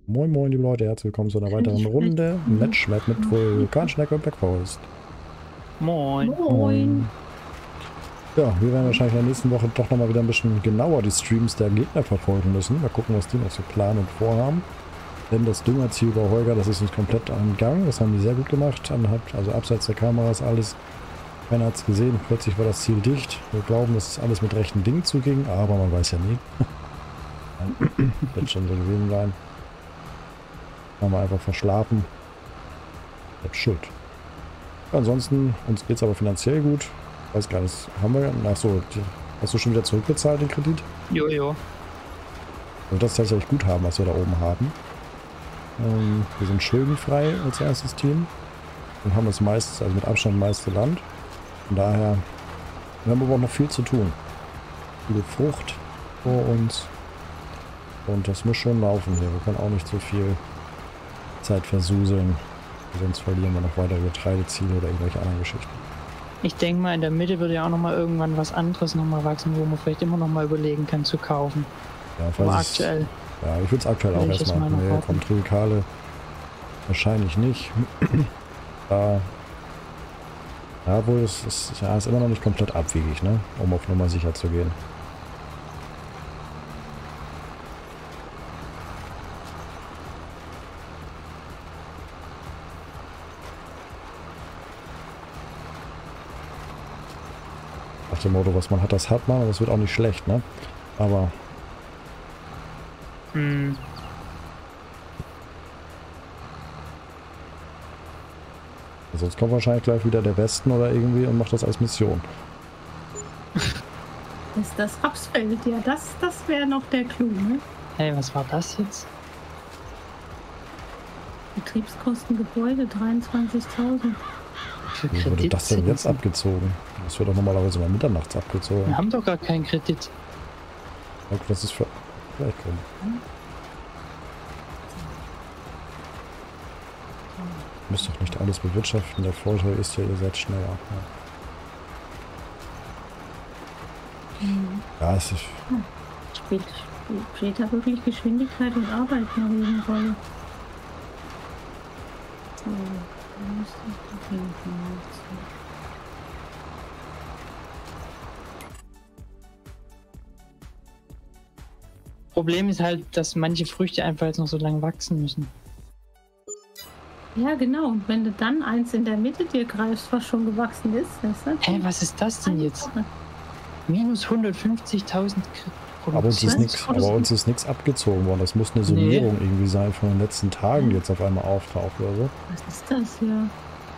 Moin moin liebe Leute, herzlich willkommen zu einer weiteren Runde Matchmap mit Vulkanschnecke und Blackforest. Moin. Moin. Ja, wir werden wahrscheinlich in der nächsten Woche doch nochmal wieder ein bisschen genauer die Streams der Gegner verfolgen müssen. Mal gucken, was die noch so planen und vorhaben. Denn das Düngerziel bei Holger, das ist uns komplett am Gang. Das haben die sehr gut gemacht. Also abseits der Kameras alles. Keiner hat es gesehen. Plötzlich war das Ziel dicht. Wir glauben, dass es alles mit rechten Dingen zuging, aber man weiß ja nie. Wird schon so gewesen sein. Haben wir einfach verschlafen. Selbst schuld. Ansonsten, uns geht es aber finanziell gut. Weiß gar nicht, haben wir... Achso, hast du schon wieder zurückbezahlt, den Kredit? Jojo. Also das ist tatsächlich Guthaben, was wir da oben haben. Wir sind schuldenfrei als erstes Team. Und haben das meiste, also mit Abstand meiste Land. Von daher, wir haben aber auch noch viel zu tun. Viele Frucht vor uns. Und das muss schon laufen hier. Wir können auch nicht so viel Zeit versuseln. Sonst verlieren wir noch weitere Getreideziele oder irgendwelche anderen Geschichten. Ich denke mal, in der Mitte wird ja auch nochmal irgendwann was anderes nochmal wachsen, wo man vielleicht immer nochmal überlegen kann zu kaufen. Ja, aber aktuell. Ja, ich würde es aktuell auch erstmal. Nee, kommt Trilkale wahrscheinlich nicht. Ja, wohl, es ist immer noch nicht komplett abwegig, ne? Um auf Nummer sicher zu gehen. Nach dem Motto, was man hat, das hat man, und das wird auch nicht schlecht, ne? Aber... Sonst kommt wahrscheinlich gleich wieder der Westen oder irgendwie und macht das als Mission. Ist das Rapsfeld? Ja, das wäre noch der Clou, ne? Hey, was war das jetzt? Betriebskosten Gebäude 23.000. Wie wurde das denn jetzt abgezogen? Das wird doch normalerweise mal mitternachts abgezogen. Wir haben doch gar keinen Kredit. Okay, das ist für... Vielleicht kommen. Ihr müsst doch nicht alles bewirtschaften. Der Vorteil ist ja, ihr seid schneller. Ja, es ist... Spielt da wirklich Geschwindigkeit und Arbeit eine Riesenrolle? So, dann müsste ich doch hinten. Problem ist halt, dass manche Früchte einfach jetzt noch so lange wachsen müssen. Ja, genau. Und wenn du dann eins in der Mitte dir greifst, was schon gewachsen ist, Hä, was ist das denn jetzt? Minus 150.000 Aber uns ist nichts abgezogen worden. Das muss eine Summierung irgendwie sein von den letzten Tagen, die jetzt auf einmal auftaucht oder so. Was ist das hier?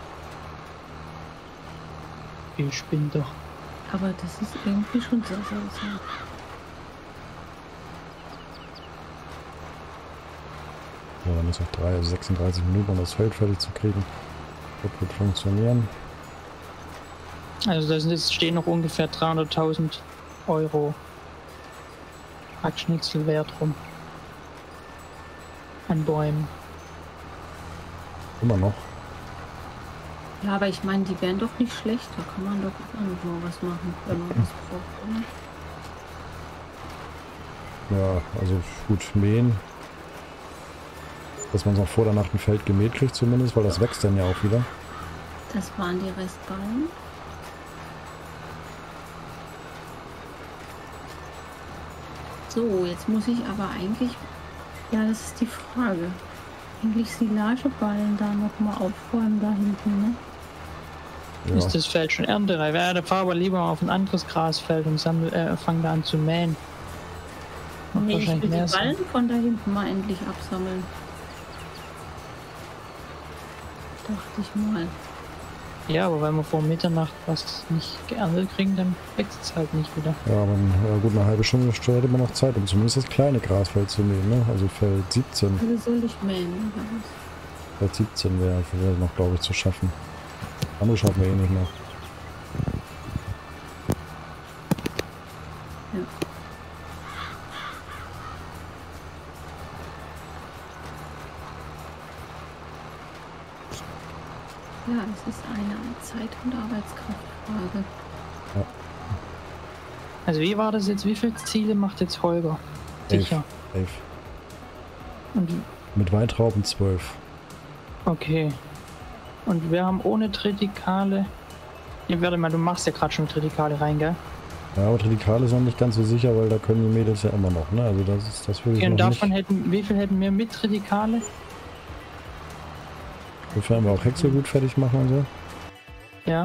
Ich spinne doch. Aber das ist irgendwie schon sehr seltsam. Ja, dann ist noch 36 Minuten, um das Feld fertig zu kriegen. Das wird funktionieren. Also da stehen noch ungefähr 300.000 Euro Hackschnitzelwert rum. An Bäumen. Immer noch. Ja, aber ich meine, die wären doch nicht schlecht. Da kann man doch irgendwo was machen, wenn man was braucht, oder? Ja, also gut, mähen. Dass man es noch vor der Nacht ein Feld gemäht kriegt zumindest, weil das wächst dann ja auch wieder. Das waren die Restballen. So, jetzt muss ich aber eigentlich... Ja, das ist die Frage. Eigentlich Silageballen da nochmal aufräumen da hinten, ne? Ja. Ist das Feld schon erntereif? Ja, da fahr aber lieber auf ein anderes Grasfeld und fang da an zu mähen. Nee, ich will die Ballen von da hinten mal endlich absammeln. Dachte ich mal. Ja, aber wenn wir vor Mitternacht was nicht geerntet kriegen, dann wächst es halt nicht wieder. Ja, aber gut, eine halbe Stunde hätte man noch Zeit, um zumindest das kleine Grasfeld zu mähen, ne? Also Feld 17. Also soll ich mähen, oder was? Feld 17 wäre noch, glaube ich, zu schaffen. Andere schaffen wir eh nicht mehr. Ja. Ja, es ist eine Zeit- und Arbeitskraftfrage. Ja. Also wie war das jetzt? Wie viele Ziele macht jetzt Holger? Sicher. 11. Und Mit Weintrauben 12. Okay. Und wir haben ohne Tritikale. Ja, warte mal, du machst ja gerade schon Tritikale rein, gell? Ja, aber Tritikale ist noch nicht ganz so sicher, weil da können die Mädels ja immer noch, ne? Also das würde ich Okay, und noch davon nicht. wie viel hätten wir mit Tritikale? Sofern wir auch Häckselgut fertig machen und so. Ja.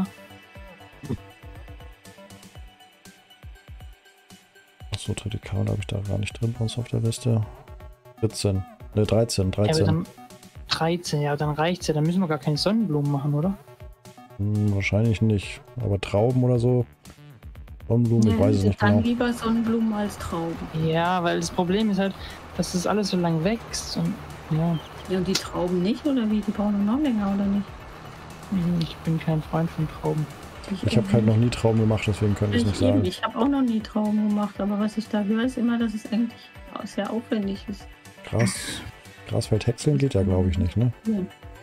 Achso, Tritikale habe ich da gar nicht drin bei uns auf der Liste. 14. Ne, 13. Ja, aber 13. dann 13, ja, dann reicht's ja. Dann müssen wir gar keine Sonnenblumen machen, oder? Wahrscheinlich nicht. Aber Trauben oder so. Sonnenblumen, ich weiß es nicht dann genau. lieber Sonnenblumen als Trauben. Ja, weil das Problem ist halt, dass das alles so lang wächst und ja, Ja, und die Trauben nicht, oder wie? Die brauchen noch länger, oder nicht? ich bin kein Freund von Trauben. Ich habe halt noch nie Trauben gemacht, deswegen könnte ich es nicht sagen. Ich habe auch noch nie Trauben gemacht, aber was ich da höre, ist immer, dass es eigentlich sehr aufwendig ist. Grasfeld häckseln geht ja, glaube ich, nicht, ne? Ja.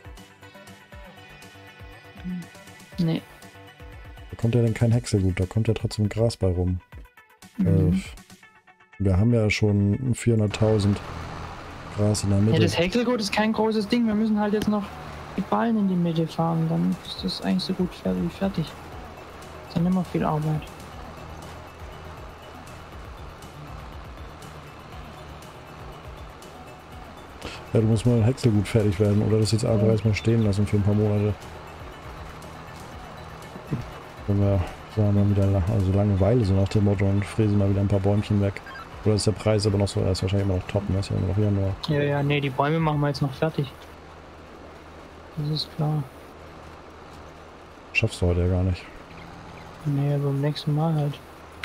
Nee. Da kommt ja dann kein Häckselgut, da kommt ja trotzdem Gras bei rum. Mhm. Wir haben ja schon 400.000 Gras in der Ja, Mitte. das Häckselgut ist kein großes Ding. Wir müssen halt jetzt noch die Ballen in die Mitte fahren. Dann ist das eigentlich so gut fertig. Ist dann immer viel Arbeit. Ja, du musst mal ein Häckselgut fertig werden oder das jetzt einfach erstmal stehen lassen für ein paar Monate. Wenn wir sagen, wir wieder also Langeweile, so nach dem Motto, und fräsen mal wieder ein paar Bäumchen weg. Oder ist der Preis aber noch so, er ist wahrscheinlich immer noch top, ne? Ist ja immer noch Januar. Ja, nee, die Bäume machen wir jetzt noch fertig. Das ist klar. Schaffst du heute ja gar nicht. Nee, aber beim nächsten Mal halt.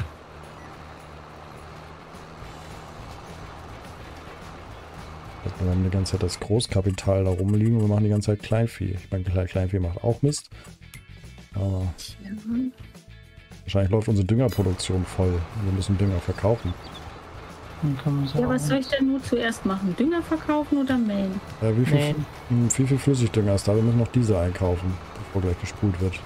Wir haben die ganze Zeit das Großkapital da rumliegen und wir machen die ganze Zeit Kleinvieh. Ich meine, Kleinvieh macht auch Mist. Aber wahrscheinlich läuft unsere Düngerproduktion voll. Wir müssen Dünger verkaufen. Dann können wir Ja, was soll ich denn nur zuerst machen? Dünger verkaufen oder mähen? Wie viel Flüssigdünger ist da? Wir müssen noch Diesel einkaufen, bevor gleich gespult wird.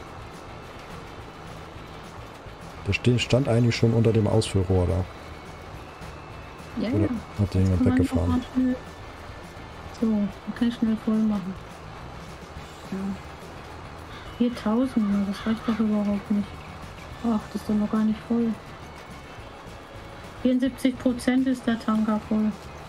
Der stand eigentlich schon unter dem Ausführrohr da. Ja, Oder hat den jemand weggefahren? So, dann kann ich schnell voll machen. Ja. 4000, das reicht doch überhaupt nicht. Ach, das ist doch noch gar nicht voll. 74% ist der Tanker voll.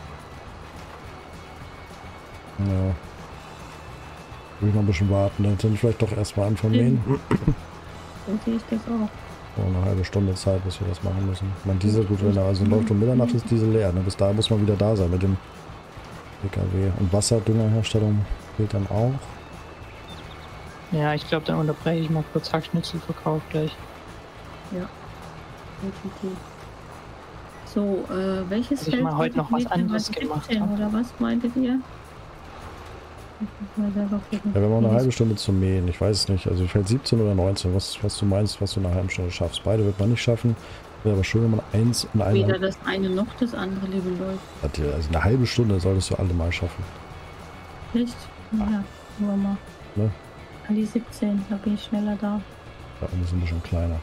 Ja. Will ich noch ein bisschen warten, dann sind vielleicht doch erstmal an vermähen. So sehe ich das auch. So, eine halbe Stunde Zeit, bis wir das machen müssen. Mein Diesel, gut, wenn er also läuft um Mitternacht, ist Diesel leer. Ne? Bis dahin muss man wieder da sein mit dem PKW. Und Wasserdüngerherstellung gilt dann auch. Ja, ich glaube, dann unterbreche ich mal kurz Hackschnitzelverkauf gleich. Ja, definitiv. So, welches Dass ich mal heute noch was anderes gemacht habe. Oder was meintet ihr? Mal selber gucken. Ja, wir haben noch eine halbe Stunde zum Mähen. Ich weiß es nicht. Also vielleicht 17 oder 19. Was du meinst, was du in einer halben Stunde schaffst. Beide wird man nicht schaffen. Wäre aber schön, wenn man eins in einer... Weder das eine noch das andere, liebe Leute. Also eine halbe Stunde solltest du alle mal schaffen. Echt? Ja, nur mal. Ne? An die 17, da bin ich schneller da. Da oben sind wir schon kleiner.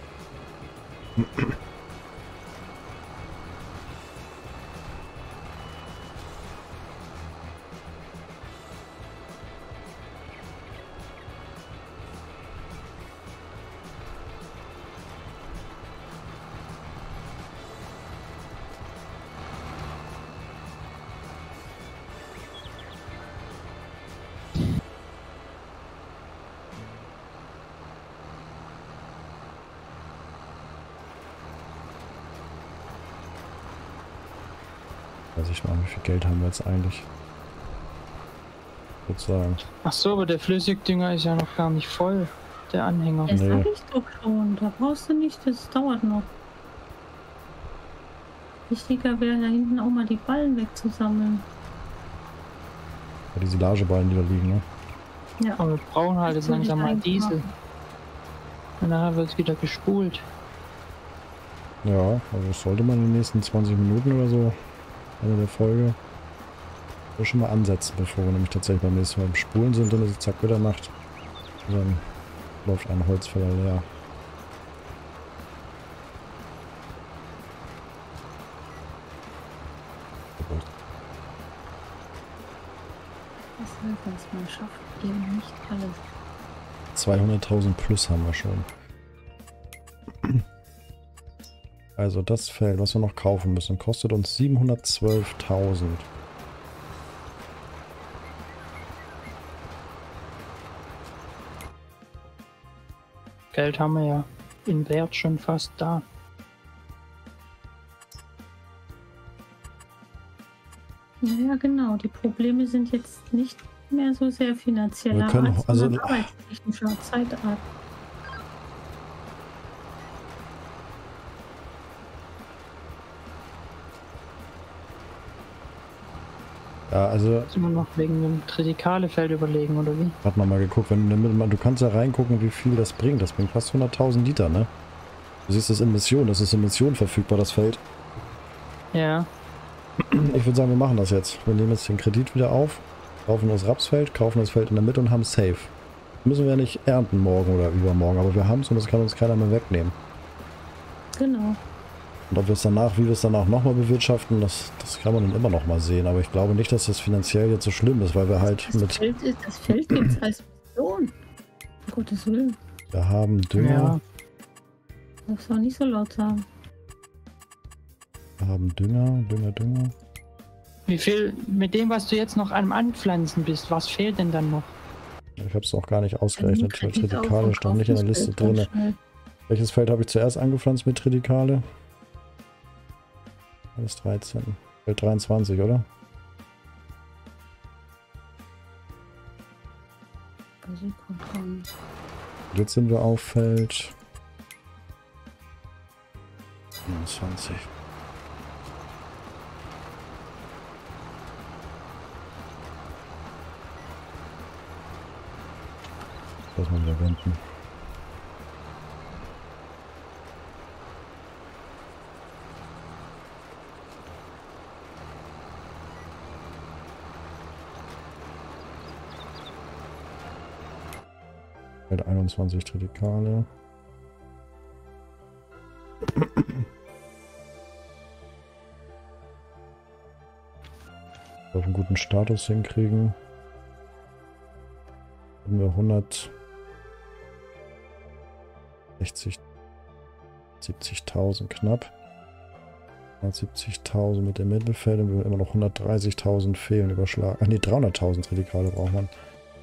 Weiß ich mal, wie viel Geld haben wir jetzt eigentlich? Sozusagen. Ach so, aber der Flüssigdünger ist ja noch gar nicht voll. Der Anhänger. Das Nee. habe ich doch schon. Da brauchst du nicht, das dauert noch. Wichtiger wäre da hinten auch mal die Ballen wegzusammeln. Ja, die Silageballen, die da liegen, ne? Ja. Aber wir brauchen halt jetzt Das will ich langsam mal eigentlich Diesel. machen. Und nachher wird es wieder gespult. Ja, also das sollte man in den nächsten 20 Minuten oder so, Ende der Folge, so schon mal ansetzen, bevor wir nämlich tatsächlich beim nächsten Mal im Spulen sind, dann ist es zack wieder Nacht. Und dann läuft ein Holzfäller leer. Das heißt, man schafft eben nicht alles. 200.000 plus haben wir schon. Also das Feld, was wir noch kaufen müssen, kostet uns 712.000. Geld haben wir ja in Wert schon fast da. Ja, genau. Die Probleme sind jetzt nicht mehr so sehr finanzieller Wir können, Art, also, sondern arbeitstechnischer Zeitart. ja, also, Sind wir noch wegen dem Tritikale-Feld überlegen, oder wie? hat man mal geguckt, wenn du kannst ja reingucken, wie viel das bringt. Das bringt fast 100.000 Liter, ne? Du siehst das in Mission, das ist in Mission verfügbar, das Feld. Ja. Ich würde sagen, wir machen das jetzt. Wir nehmen jetzt den Kredit wieder auf, kaufen das Rapsfeld, kaufen das Feld in der Mitte und haben Safe. Müssen wir nicht ernten morgen oder übermorgen, aber wir haben es und das kann uns keiner mehr wegnehmen. Genau. Und ob wir es danach, wie wir es danach nochmal bewirtschaften, das kann man dann immer noch mal sehen. Aber ich glaube nicht, dass das finanziell jetzt so schlimm ist, weil wir halt Das Feld gibt es als Mission. Um Gottes Willen. Wir haben Dünger, Ja. Das soll nicht so laut sagen. wir haben Dünger. Wie viel, mit dem, was du jetzt noch am Anpflanzen bist, was fehlt denn dann noch? Ich habe es auch gar nicht ausgerechnet, weil Kredit auf Tritikale und stand nicht in der kaufen Liste das Feld drin. dann schnell. Welches Feld habe ich zuerst angepflanzt mit Tritikale? Alles 13. Feld 23, oder? Sekunde. Jetzt sind wir auf Feld 25. Lass mal wieder wenden. Feld 21 Tritikale. Auf einen guten Status hinkriegen. Haben wir 170.000 knapp. 170.000 mit dem Mittelfeld und wir immer noch 130.000 fehlen überschlagen. Ach ne, 300.000 Tritikale braucht man.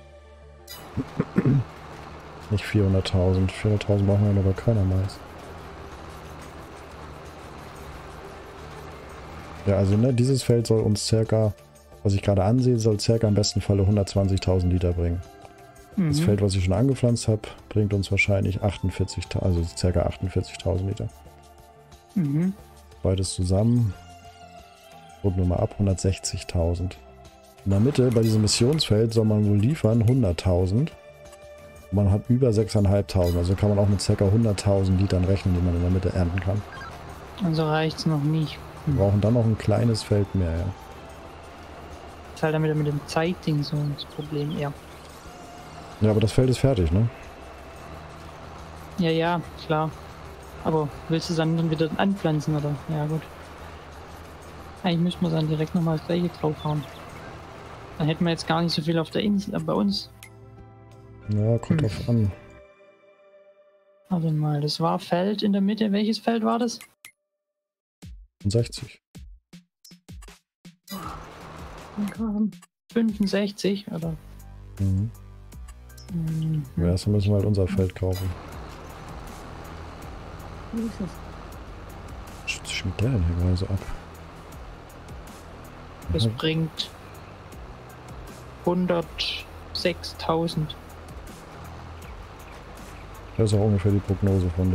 Nicht 400.000. 400.000 brauchen wir aber keiner Mais. Ja, also ne, dieses Feld soll uns circa, was ich gerade ansehe, soll circa im besten Falle 120.000 Liter bringen. Das Feld, was ich schon angepflanzt habe, bringt uns wahrscheinlich 48.000, also circa 48.000 Liter. Mhm. Beides zusammen, runden wir mal ab, 160.000. In der Mitte, bei diesem Missionsfeld, soll man wohl liefern 100.000. Man hat über 6.500, also kann man auch mit ca. 100.000 Litern rechnen, die man in der Mitte ernten kann. Also reicht's noch nicht. Wir brauchen dann noch ein kleines Feld mehr, ja. Das ist halt damit mit dem Zeitding so das Problem eher. Ja, aber das Feld ist fertig, ne? Ja, ja, klar. Aber willst du es dann wieder anpflanzen, oder? Ja, gut. Eigentlich müssten wir dann direkt nochmal das gleiche draufhauen. Dann hätten wir jetzt gar nicht so viel auf der Insel, bei uns. Ja, kommt drauf an. Warte mal, das war Feld in der Mitte. Welches Feld war das? 60. 65, oder? Mhm. Mhm. Ja, erst müssen wir halt unser Feld kaufen. Wie ist es? Was schmiert der denn hier gerade so ab? Das Ja, bringt 106.000. das ist auch ungefähr die Prognose von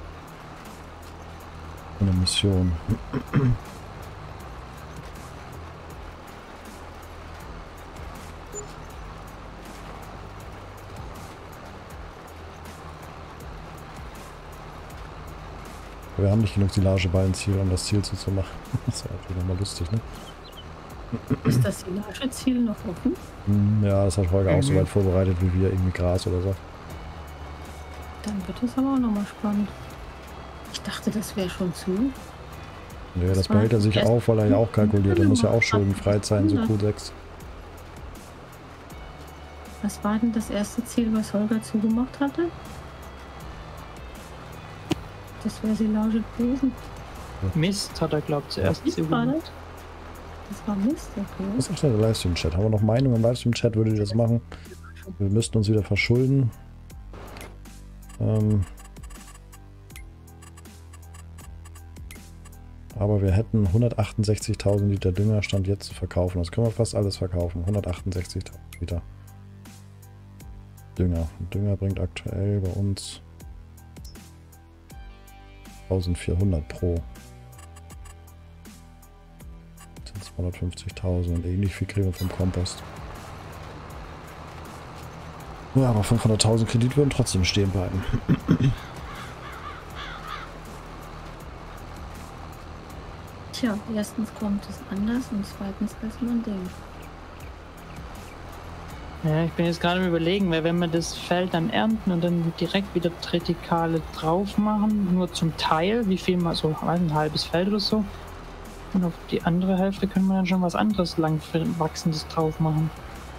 der Mission. Wir haben nicht genug Silageballenziel, um das Ziel zuzumachen. Das wäre natürlich nochmal lustig, ne? Ist das Silageziel noch offen? Ja, das hat Holger auch so weit vorbereitet wie wir, irgendwie Gras oder so. Dann wird es aber auch nochmal spannend. Ich dachte, das wäre schon zu. Ja, das behält er sich auf, weil er ja auch kalkuliert. Er muss ja auch schuldenfrei sein, so Q6. Was war denn das erste Ziel, was Holger zugemacht hatte? Das wäre Silage gewesen. Mist hat er, glaubt zuerst Mist war zugemacht. das? Das war Mist, okay. Was ist der Livestream-Chat? Haben wir noch Meinung im Livestream-Chat? Würde ich das machen? Wir müssten uns wieder verschulden. Aber wir hätten 168.000 Liter Dünger Stand jetzt zu verkaufen. Das können wir fast alles verkaufen. 168.000 Liter Dünger. Und Dünger bringt aktuell bei uns 1400 pro. Das sind 250.000 und ähnlich viel kriegen wir vom Kompost. Ja, aber 500.000 Kredit würden trotzdem stehen bleiben. Tja, erstens kommt es anders und zweitens, als man denkt. Ja, ich bin jetzt gerade am Überlegen, weil wenn wir das Feld dann ernten und dann direkt wieder Tritikale drauf machen, nur zum Teil, wie viel mal so ein halbes Feld oder so, und auf die andere Hälfte können wir dann schon was anderes langwachsendes drauf machen.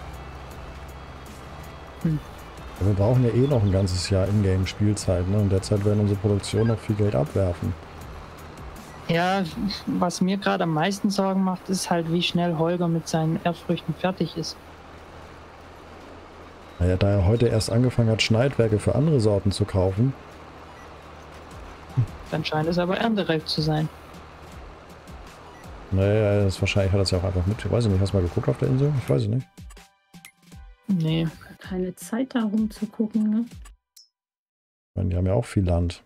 Wir brauchen ja eh noch ein ganzes Jahr Ingame-Spielzeit, ne? Und derzeit werden unsere Produktion noch viel Geld abwerfen. Ja, was mir gerade am meisten Sorgen macht, ist halt, wie schnell Holger mit seinen Erdfrüchten fertig ist. Naja, da er heute erst angefangen hat, Schneidwerke für andere Sorten zu kaufen. Dann scheint es aber erntereif zu sein. Naja, das wahrscheinlich hat er es ja auch einfach mit. Ich weiß nicht, hast du mal geguckt auf der Insel? Ich weiß es nicht. Nee. Keine Zeit da rumzugucken, ne? Ich meine, die haben ja auch viel Land.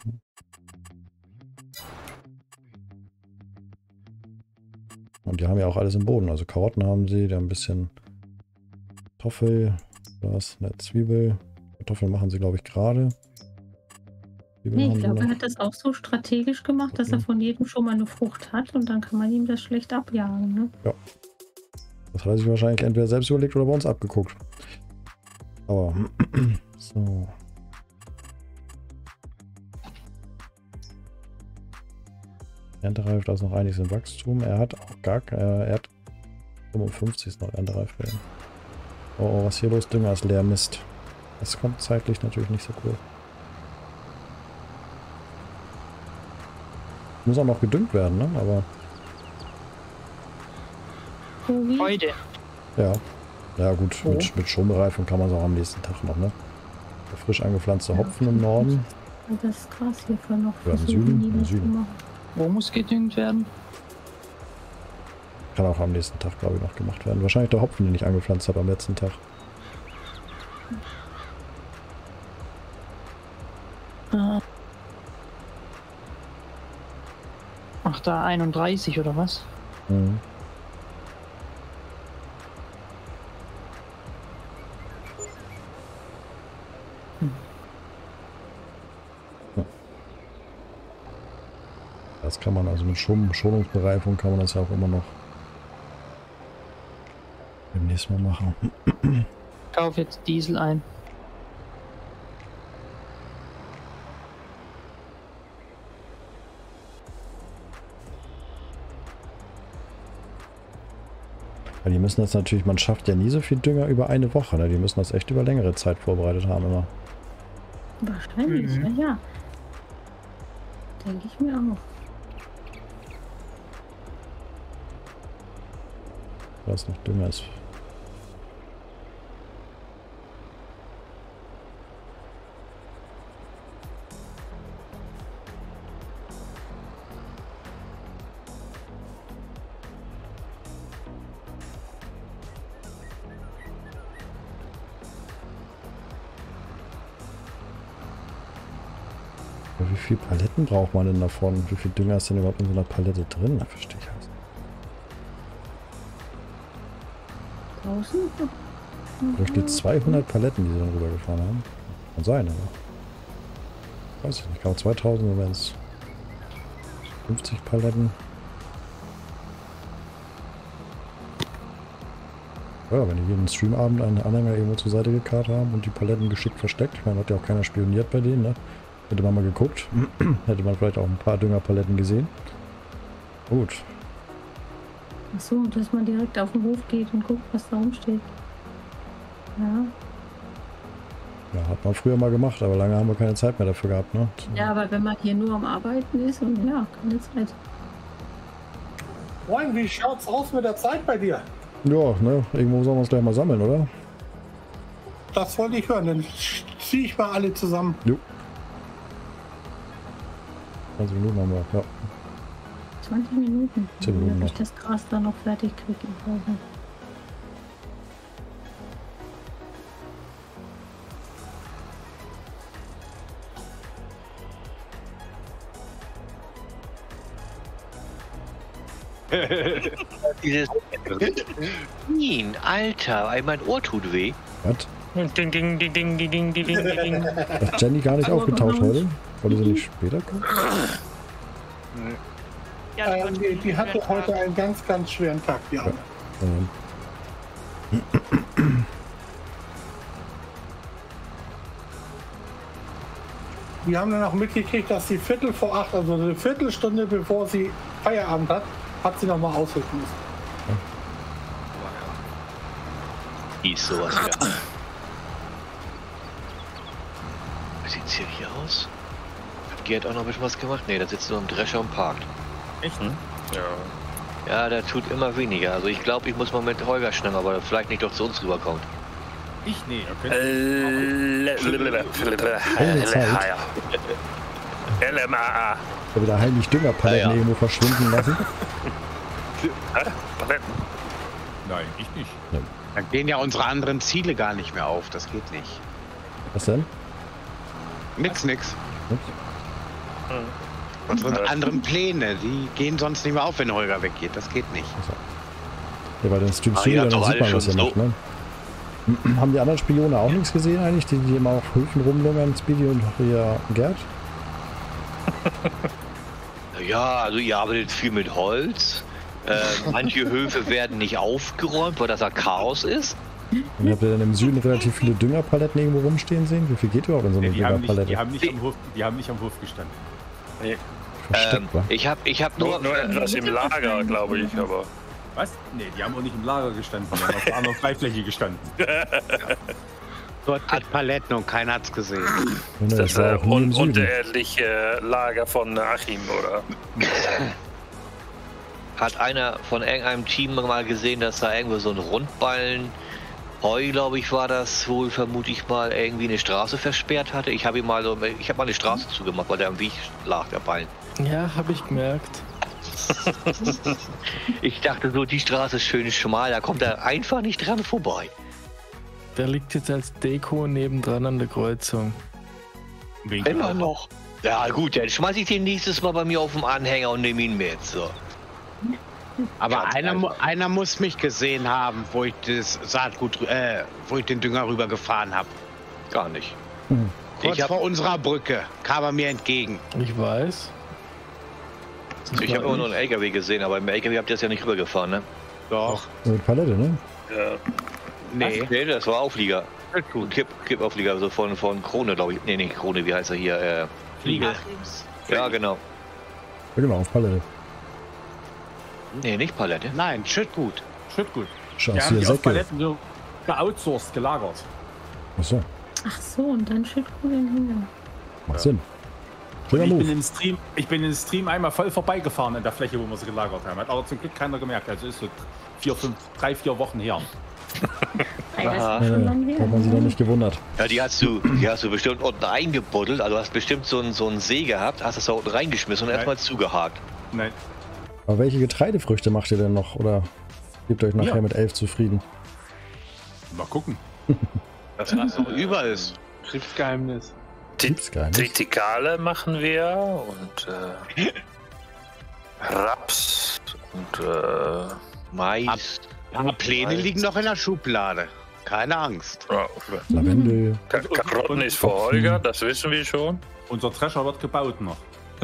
Und die haben ja auch alles im Boden. Also Karotten haben sie, die haben ein bisschen Kartoffel, was, eine Zwiebel. Kartoffeln machen sie, glaube ich, gerade. Nee, ich glaube, er hat das auch so strategisch gemacht, dass er von jedem schon mal eine Frucht hat und dann kann man ihm das schlecht abjagen, ne? Ja. Das hat er sich wahrscheinlich entweder selbst überlegt oder bei uns abgeguckt. Aber, so. Erntereif, da ist noch einiges im Wachstum. Er hat auch gar er hat 55 ist noch erntereif werden. Oh, was hier los? Dünger ist leer, Mist. Das kommt zeitlich natürlich nicht so cool. Muss auch noch gedüngt werden, ne? Aber. Heute. Ja. Ja gut, mit Schonbereifung kann man es auch am nächsten Tag noch, ne? Der frisch angepflanzte Hopfen im Norden. Das ist krass hier von noch. Ja, im Süden. Im Süden. Wo muss gedüngt werden? Kann auch am nächsten Tag, glaube ich, noch gemacht werden. Wahrscheinlich der Hopfen, den ich angepflanzt habe am letzten Tag. Ach, da 31 oder was? Mhm. Das kann man also mit Schonungsbereifung kann man das ja auch immer noch demnächst mal machen. Ich kaufe jetzt Diesel ein. Weil die müssen das natürlich, man schafft ja nie so viel Dünger über eine Woche, ne? Die müssen das echt über längere Zeit vorbereitet haben immer. Wahrscheinlich, ja. Denke ich mir auch. Was noch Dünger ist. Wie viele Paletten braucht man denn davon? Wie viel Dünger ist denn überhaupt in so einer Palette drin? Da verstehe ich das. 1000? Da steht 200 Paletten, die sie dann rübergefahren haben. Kann sein, aber. Weiß ich nicht. Ich glaube 2000 wären es 50 Paletten. Ja, wenn die jeden Streamabend einen Anhänger irgendwo zur Seite gekarrt haben und die Paletten geschickt versteckt. Ich meine, hat ja auch keiner spioniert bei denen, ne? Hätte man mal geguckt, hätte man vielleicht auch ein paar Düngerpaletten gesehen. Gut. Achso, dass man direkt auf den Hof geht und guckt, was da rumsteht. Ja. Ja, hat man früher mal gemacht, aber lange haben wir keine Zeit mehr dafür gehabt, ne? Ja, aber wenn man hier nur am Arbeiten ist und ja, keine Zeit. Moin, wie schaut's aus mit der Zeit bei dir? Ja, ne? Irgendwo sollen wir uns gleich mal sammeln, oder? Das wollte ich hören, dann ziehe ich mal alle zusammen. Jo. 20 Minuten haben wir, ja. 20 Minuten. 10 Minuten Wenn ich noch. das Gras dann noch fertig kriege. Dieses Alter, mein Ohr tut weh. Was? Ding, ding, ding, ding, ding, ding, ding, ding. Hat Jenny gar nicht aufgetaucht heute? Wollte sie nicht später kommen? Die hatte heute einen ganz, ganz schweren Tag, die Arme. Wir haben dann auch mitgekriegt, dass sie Viertel vor 8, also eine Viertelstunde bevor sie Feierabend hat sie noch mal ausrücken müssen. Ist sowas, ja. Wie sieht's hier aus? Hat Gerd auch noch ein bisschen was gemacht? Ne, da sitzt nur im Drescher und parkt. Echt? Ja. Ja, der tut immer weniger. Also ich glaube, ich muss mal mit Holger schnacken, aber vielleicht nicht doch zu uns rüberkommt. Ich? Nee, okay. LMAA. Ich habe wieder heimlich Düngerpaletten irgendwo verschwinden lassen. Nein, ich nicht. Dann gehen ja unsere anderen Ziele gar nicht mehr auf. Das geht nicht. Was denn? Nix. Nix? Unsere anderen Pläne, die gehen sonst nicht mehr auf, wenn Holger weggeht. Das geht nicht. Also. Ja, bei den Streams ja, dann sieht man, was ihr macht, ne? Haben die anderen Spione auch nichts gesehen eigentlich, die immer auf Höfen rumlungern, Speedy und hier Gerd? Ja, also ihr arbeitet viel mit Holz. Manche Höfe werden nicht aufgeräumt, weil das ja Chaos ist. Und habt ihr dann im Süden relativ viele Düngerpaletten irgendwo rumstehen sehen? Wie viel geht überhaupt in so eine Düngerpalette? Die haben nicht am Hof gestanden. Nee. Ich hab nur etwas im Lager, glaube ich, aber... Was? Nee, die haben auch nicht im Lager gestanden, die haben auf der anderen Freifläche gestanden. Dort hat Paletten und keiner hat's gesehen. Das unterirrdliche Lager von Achim, oder? Hat einer von irgendeinem Team mal gesehen, dass da irgendwo so ein Rundballen, Heu, glaube ich, war das wohl, vermute ich mal, irgendwie eine Straße versperrt hatte. Ich habe mal eine Straße zugemacht, weil der am Weg lag, der Ballen. Ja, habe ich gemerkt. Ich dachte so, die Straße ist schön schmal, da kommt er einfach nicht dran vorbei. Der liegt jetzt als Deko nebendran an der Kreuzung. Immer noch. Ja gut, dann schmeiß ich den nächstes Mal bei mir auf dem Anhänger und nehme ihn mit. So. Aber einer muss mich gesehen haben, wo ich das Saatgut, wo ich den Dünger rübergefahren habe. Gar nicht. Kurz vor unserer Brücke kam er mir entgegen. Ich weiß. Ich habe immer nur einen LKW gesehen, aber im LKW habt ihr das ja nicht rübergefahren, ne? Doch. Mit Palette, ne? Ja. Nee, das war Auflieger. Kippauflieger, also von Krone, glaube ich. Nee, nicht Krone, wie heißt er hier? Fliege. Ja, genau. Ja, genau, auf Palette. Nee, nicht Palette. Nein, Schüttgut. Schüttgut. Schau, Die haben die Säcke. auf Paletten so geoutsourced, gelagert. Achso, Ach so, und dann schickt gut den Himmel. macht Sinn. Und Schöner Move. ich bin im Stream einmal voll vorbeigefahren an der Fläche, wo wir sie gelagert haben. Hat aber zum Glück keiner gemerkt. Also ist so 3-4 Wochen her. Das ist schon lange her. Hat man sich noch nicht gewundert. Ja, die hast du bestimmt unten eingebuddelt. Also du hast bestimmt so einen See gehabt, hast das da unten reingeschmissen und erstmal zugehakt. Nein. Aber welche Getreidefrüchte macht ihr denn noch? Oder gebt euch nachher Ja. mit 11 zufrieden? Mal gucken. Das was noch über ist. Betriebsgeheimnis. Betriebsgeheimnis? Tritikale machen wir und Raps und Mais. Die Pläne liegen noch in der Schublade. Keine Angst. Lavendel. Karotten ist für Holger, das wissen wir schon. Unser Drescher wird gebaut noch.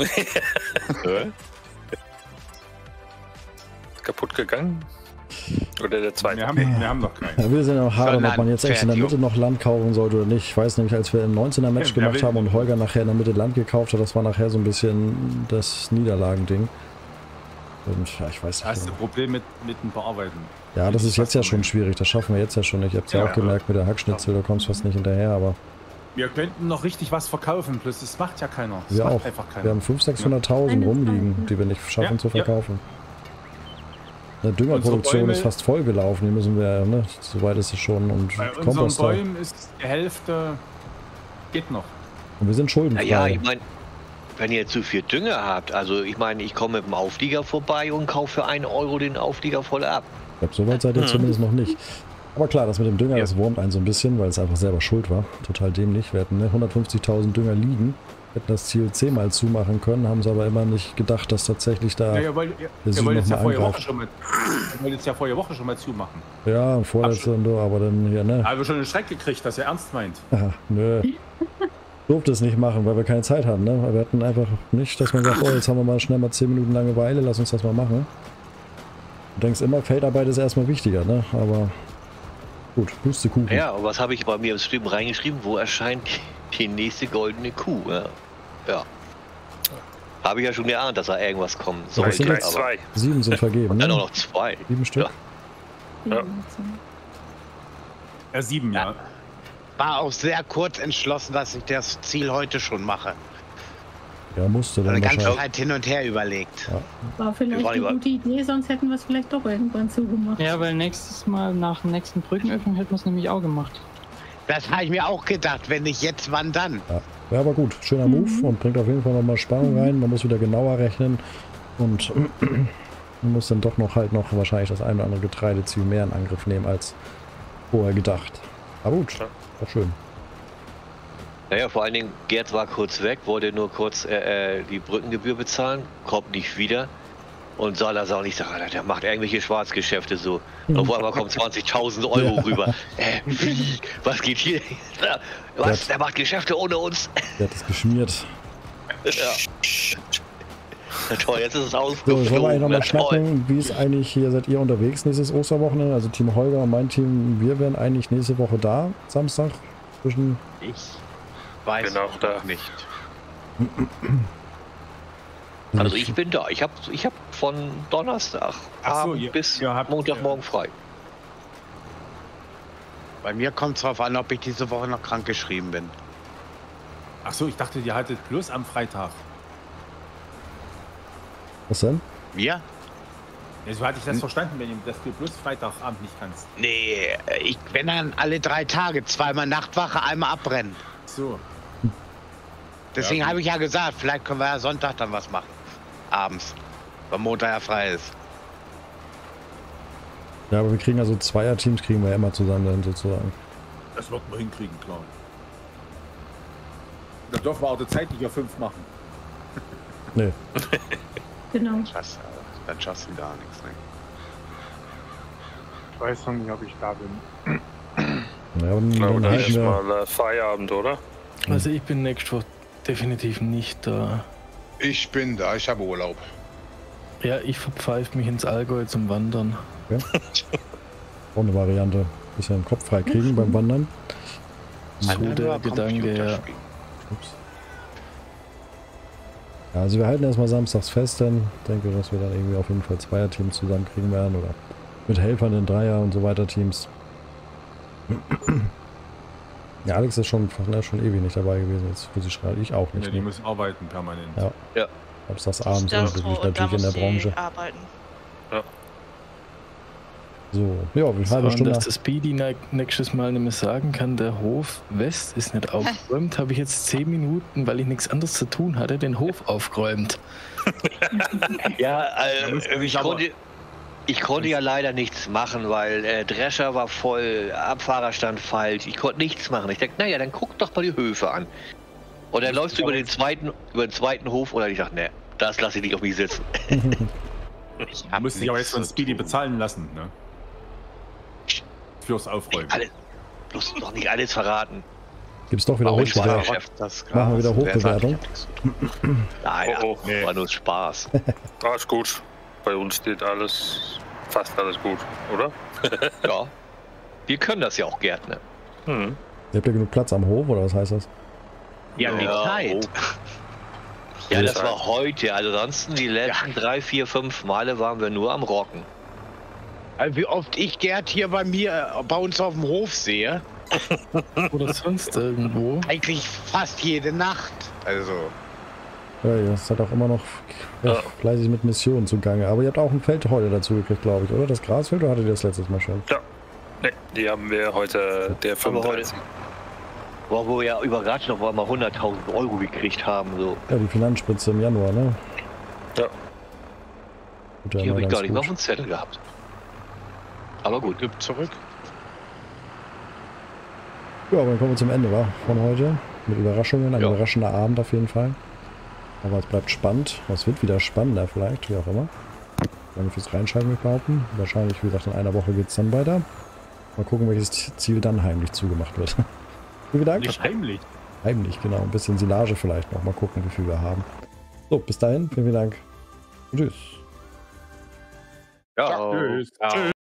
Kaputt gegangen? Oder der zweite? Wir haben noch keinen. Ja, wir sind auch hart, ob man jetzt echt in der Mitte Fertigung. noch Land kaufen sollte oder nicht. Ich weiß nämlich, als wir im 19er Match Ja, gemacht will- haben und Holger nachher in der Mitte Land gekauft hat, das war nachher so ein bisschen das Niederlagending. Und ja, ich weiß Da hast du nicht. Problem mit dem Bearbeiten. Ja, das ist jetzt ja schon schwierig. Das schaffen wir jetzt ja schon nicht. Ihr habt ja Ja. auch gemerkt mit der Hackschnitzel, da kommst du fast nicht hinterher, aber Wir könnten noch richtig was verkaufen, bloß das macht ja keiner. Das Wir macht auch. einfach keiner. Wir haben 500.000, 600.000 rumliegen, die wir nicht schaffen zu verkaufen. Eine Düngerproduktion ist fast voll gelaufen, die müssen wir, ne, soweit ist es schon. Und bei unseren Komposter. Bäumen ist die Hälfte, geht noch. Und wir sind schuldenfrei. Ja, ich meine, wenn ihr zu viel Dünger habt, also ich meine, ich komme mit dem Auflieger vorbei und kaufe für 1 Euro den Auflieger voll ab. Ich glaube, so weit seid ihr zumindest noch nicht. Aber klar, das mit dem Dünger, das wurmt einen so ein bisschen, weil es einfach selber schuld war. Total dämlich. Wir hatten 150.000 Dünger liegen, hätten das Ziel 10-mal zumachen können, haben es aber immer nicht gedacht, dass tatsächlich da Ja, ihr wollt jetzt ja vorige Woche schon mal zumachen. Ja, und vorletzte und so, aber dann hier, ne? Haben wir schon einen Schreck gekriegt, dass er ernst meint. Aha, nö. Durfte es nicht machen, weil wir keine Zeit hatten, ne? Wir hatten einfach nicht, dass man sagt, oh, jetzt haben wir mal schnell mal 10 Minuten Langeweile, lass uns das mal machen. Du denkst immer, Feldarbeit ist erstmal wichtiger, ne? Aber gut, Pustekuchen. Ja, und was habe ich bei mir im Stream reingeschrieben? Wo erscheint die nächste goldene Kuh? Ja. Habe ich ja schon geahnt, dass da irgendwas kommen soll. sind jetzt 2. 7 sind vergeben, Und dann ne? auch noch 2. 7 Stück. Ja. Ja, 7, ja. War auch sehr kurz entschlossen, dass ich das Ziel heute schon mache. Ja, musste dann Eine ganze wahrscheinlich. Zeit hin und her überlegt. War vielleicht eine gute Idee, sonst hätten wir es vielleicht doch irgendwann zugemacht. Ja, weil nächstes Mal nach der nächsten Brückenöffnung hätten wir es nämlich auch gemacht. Das habe ich mir auch gedacht. Wenn nicht jetzt, wann dann? Ja, aber gut, schöner Move und bringt auf jeden Fall nochmal Spannung rein. Man muss wieder genauer rechnen und man muss dann doch noch wahrscheinlich das ein oder andere Getreideziel mehr in Angriff nehmen als vorher gedacht. Aber gut, auch schön. Naja, vor allen Dingen, Gerd war kurz weg, wollte nur kurz die Brückengebühr bezahlen, kommt nicht wieder. Und Salazar nicht sagen, der macht irgendwelche Schwarzgeschäfte so. Auf einmal kommen 20.000 Euro rüber. Wie? Was geht hier? Was? Der macht Geschäfte ohne uns? Der hat es geschmiert. Ja. Na toll, jetzt ist es So, ausgeflogen. sollen wir eigentlich nochmal Na schnacken, wie ist eigentlich, hier seid ihr unterwegs nächstes Osterwochenende? Also Team Holger und mein Team, wir wären eigentlich nächste Woche da, Samstag, zwischen... Ich weiß Bin auch da. nicht. Also ich bin da. Ich hab von Donnerstag bis Montagmorgen frei. Bei mir kommt es darauf an, ob ich diese Woche noch krank geschrieben bin. Ach so, ich dachte, ihr haltet bloß am Freitag. Was denn? Wir? Ja, so hatte ich das verstanden, dass du bloß Freitagabend nicht kannst. Nee, wenn dann alle 3 Tage, 2-mal Nachtwache, einmal abbrennen. So. Deswegen habe ich ja gesagt, vielleicht können wir ja Sonntag dann was machen. Abends. Weil Montag ja frei ist. Ja, aber wir kriegen also Zweierteams, kriegen wir ja immer zusammen dann sozusagen. Das wird man hinkriegen, klar. Da dürfen wir auch die Zeit nicht auf 5 machen. Nee. Genau. Dann schaffst du gar nichts. Ne? Ich weiß noch nicht, ob ich da bin. Ja, und Ich glaube, dann da halten ist wir, mal Feierabend, oder? Also ich bin nächste Woche definitiv nicht da. Ich bin da, ich habe Urlaub. Ja, ich verpfeife mich ins Allgäu zum Wandern. auch eine Variante, bisschen den Kopf frei kriegen beim Wandern. So der Gedanke, ja. Ups. Ja, also wir halten erstmal samstags fest, dann denke, dass wir dann irgendwie auf jeden Fall Zweierteams zusammenkriegen werden oder mit Helfern in Dreier und so weiter Teams. Ja, Alex ist schon ewig nicht dabei gewesen, jetzt für sie schreibt ich auch nicht. Ja, die müssen arbeiten permanent. Ja. Samstags abends natürlich in der Branche. Arbeiten. Ja. So, ja, eine halbe Stunde. Dass das Speedy nächstes Mal nicht mehr sagen kann, der Hof West ist nicht aufgeräumt, habe ich jetzt 10 Minuten, weil ich nichts anderes zu tun hatte, den Hof aufgeräumt. Ja, ich konnte ja leider nichts machen, weil Drescher war voll, Abfahrer stand falsch. Ich konnte nichts machen. Ich dachte, naja, dann guck doch mal die Höfe an. Und dann läufst du über den zweiten Hof und ich dachte, ne, das lasse ich nicht auf mich sitzen. Du musst dich aber jetzt von Speedy bezahlen lassen, ne? Fürs Aufräumen. Bloß noch nicht alles verraten. Gibt's doch wieder Hochbewertung. Machen wir wieder Hochbewertung. Nein, war nur Spaß. Alles gut. Bei uns steht fast alles gut, oder? Ja. Wir können das ja auch, Gerd, ne? Ihr habt ja genug Platz am Hof, oder was heißt das? Ja, die Zeit. Ja, das war heute. Also ansonsten die letzten 3, 4, 5 Male waren wir nur am Rocken. Also wie oft ich Gerd hier bei uns auf dem Hof sehe, Oder sonst irgendwo. Eigentlich fast jede Nacht. Also. Ja, ihr seid auch immer noch recht fleißig mit Missionen zugange. Aber ihr habt auch ein Feld heute dazu gekriegt, glaube ich, oder? Das Grasfeld, oder hattet ihr das letztes Mal schon? Ja. Ne, die haben wir heute, der 35. Wo wir ja überrascht noch mal 100.000 Euro gekriegt haben. So. Ja, die Finanzspritze im Januar, ne? Ja. Gut, ja, Die habe ich gar nicht mehr auf gut. dem Zettel gehabt. Aber gut. Gib zurück. Ja, aber dann kommen wir zum Ende, wa? Von heute. Mit Überraschungen. Ein Ja. überraschender Abend auf jeden Fall. Aber es bleibt spannend. Es wird wieder spannender vielleicht, wie auch immer. Danke fürs Reinschalten, wir behaupten. Wahrscheinlich, wie gesagt, in einer Woche geht es dann weiter. Mal gucken, welches Ziel dann heimlich zugemacht wird. Vielen Dank. Nicht heimlich. Heimlich, genau. Ein bisschen Silage vielleicht noch. Mal gucken, wie viel wir haben. So, bis dahin. Vielen Dank. Und tschüss. Ja. Tschüss. Tschüss.